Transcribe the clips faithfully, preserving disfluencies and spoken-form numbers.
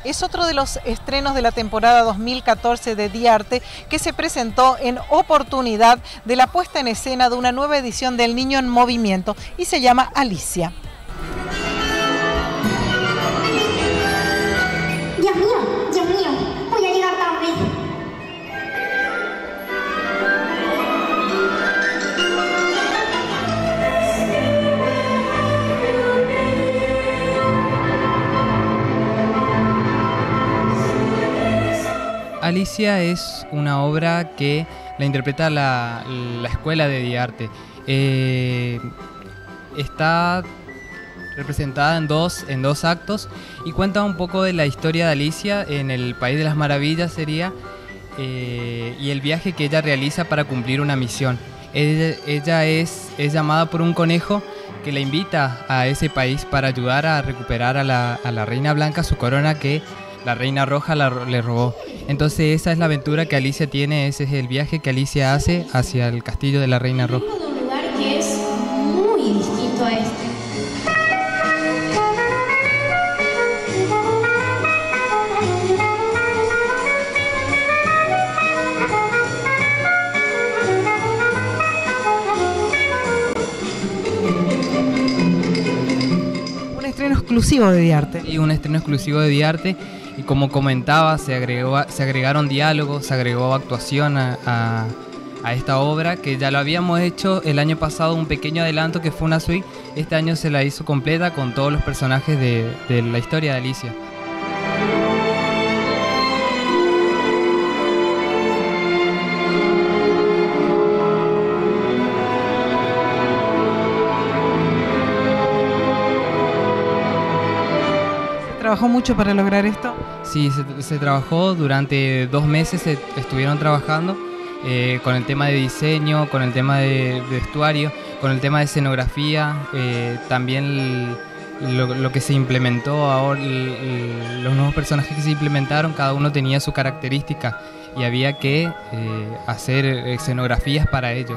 Es otro de los estrenos de la temporada dos mil catorce de Diarte que se presentó en oportunidad de la puesta en escena de una nueva edición del Niño en Movimiento y se llama Alicia. Dios mío, Dios mío, voy a llegar tarde. Alicia es una obra que la interpreta la, la Escuela de Diarte. Eh, está representada en dos, en dos actos y cuenta un poco de la historia de Alicia en el País de las Maravillas sería, eh, y el viaje que ella realiza para cumplir una misión. Ella, ella es, es llamada por un conejo que la invita a ese país para ayudar a recuperar a la, a la Reina Blanca su corona que la Reina Roja la, le robó. Entonces esa es la aventura que Alicia tiene, ese es el viaje que Alicia hace hacia el castillo de la Reina Roja. Vengo de un lugar que es muy distinto a este. Un estreno exclusivo de Diarte. Y un estreno exclusivo de Diarte. Y como comentaba, se, agregó, se agregaron diálogos, se agregó actuación a, a, a esta obra, que ya lo habíamos hecho el año pasado, un pequeño adelanto que fue una suite. Este año se la hizo completa con todos los personajes de, de la historia de Alicia. ¿Trabajó mucho para lograr esto? Sí, se, se trabajó durante dos meses, se, estuvieron trabajando eh, con el tema de diseño, con el tema de, de vestuario, con el tema de escenografía, eh, también el, lo, lo que se implementó ahora, el, el, los nuevos personajes que se implementaron, cada uno tenía su característica y había que eh, hacer escenografías para ellos.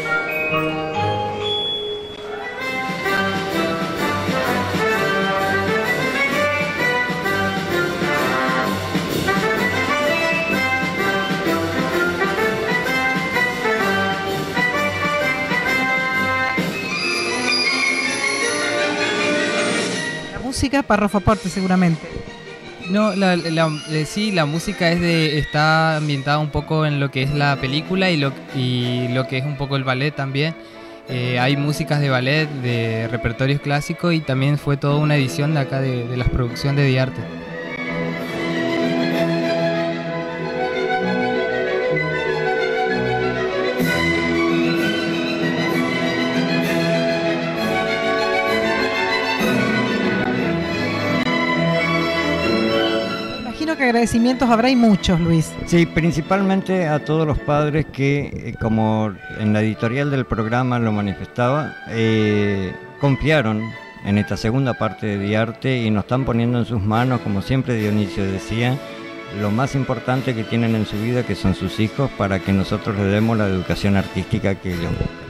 Música, párrafo aparte seguramente. No, la, la, sí, la música es de, está ambientada un poco en lo que es la película y lo, y lo que es un poco el ballet también. Eh, hay músicas de ballet, de repertorios clásicos y también fue toda una edición de acá de, de las producciones de Diarte. Que agradecimientos habrá y muchos, Luis. Sí, principalmente a todos los padres que, eh, como en la editorial del programa lo manifestaba, eh, confiaron en esta segunda parte de Diarte y nos están poniendo en sus manos, como siempre Dionisio decía, lo más importante que tienen en su vida, que son sus hijos, para que nosotros les demos la educación artística que ellos buscan.